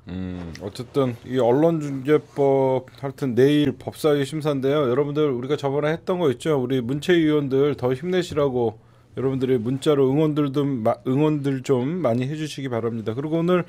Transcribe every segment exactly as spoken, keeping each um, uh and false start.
음, 어쨌든 이 언론중재법 하여튼 내일 법사위 심사인데요. 여러분들 우리가 저번에 했던 거 있죠. 우리 문체위원들 더 힘내시라고 여러분들의 문자로 응원들 좀 응원들 좀 많이 해주시기 바랍니다. 그리고 오늘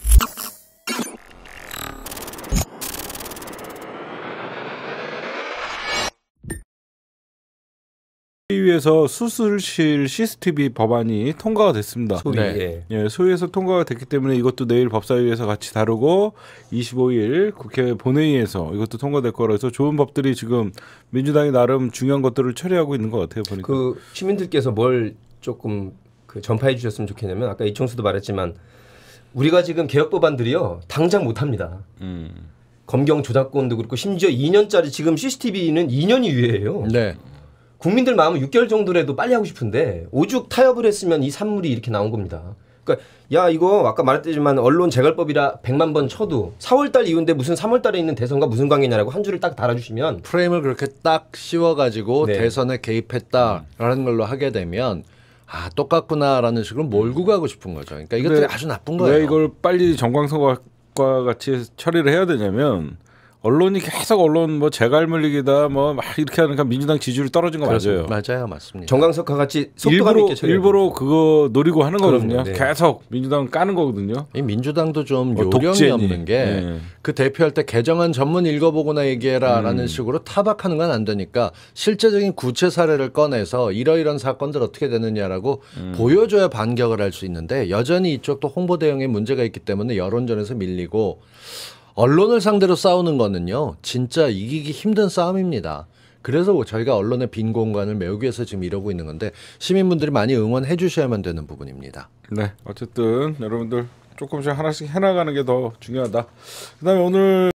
소위에서 수술실 씨씨티비 법안이 통과가 됐습니다. 소위, 네. 예, 소위에서 통과가 됐기 때문에 이것도 내일 법사위에서 같이 다루고 이십오일 국회 본회의에서 이것도 통과될 거라서 좋은 법들이 지금 민주당이 나름 중요한 것들을 처리하고 있는 것 같아요. 보니까. 그 시민들께서 뭘 조금 그 전파해 주셨으면 좋겠냐면 아까 이청수도 말했지만 우리가 지금 개혁 법안들이요 당장 못합니다. 음. 검경 조작권도 그렇고 심지어 이 년짜리 지금 씨씨티비는 이 년이 유예해요. 네. 국민들 마음은 육 개월 정도라도 빨리 하고 싶은데 오죽 타협을 했으면 이 산물이 이렇게 나온 겁니다. 그러니까 야 이거 아까 말했지만 언론 재갈법이라 백만 번 쳐도 사월달 이후인데 무슨 삼월달에 있는 대선과 무슨 관계냐라고 한 줄을 딱 달아주시면 프레임을 그렇게 딱 씌워가지고 네. 대선에 개입했다라는 걸로 하게 되면 아 똑같구나라는 식으로 몰고 가고 싶은 거죠. 그러니까 이것들이 아주 나쁜 거예요. 왜 이걸 빨리 정광석과 같이 처리를 해야 되냐면 언론이 계속 언론 뭐 재갈 물리기다 뭐 막 이렇게 하니까 민주당 지지율이 떨어진 거 맞아요. 맞아요, 맞습니다. 정광석과 같이 속도감 일부러, 있게 처리. 일부러 그거 노리고 하는 거거든요. 네. 계속 민주당 까는 거거든요. 이 민주당도 좀 뭐 요령이 독재니. 없는 게 그 네. 대표할 때 개정안 전문 읽어보거나 얘기해라라는 음. 식으로 타박하는 건 안 되니까 실제적인 구체 사례를 꺼내서 이러이런 사건들 어떻게 되느냐라고 음. 보여줘야 반격을 할 수 있는데 여전히 이쪽도 홍보 대응에 문제가 있기 때문에 여론전에서 밀리고. 언론을 상대로 싸우는 거는요. 진짜 이기기 힘든 싸움입니다. 그래서 저희가 언론의 빈 공간을 메우기 위해서 지금 이러고 있는 건데 시민분들이 많이 응원해 주셔야만 되는 부분입니다. 네, 어쨌든 여러분들 조금씩 하나씩 해나가는 게 더 중요하다. 그다음에 오늘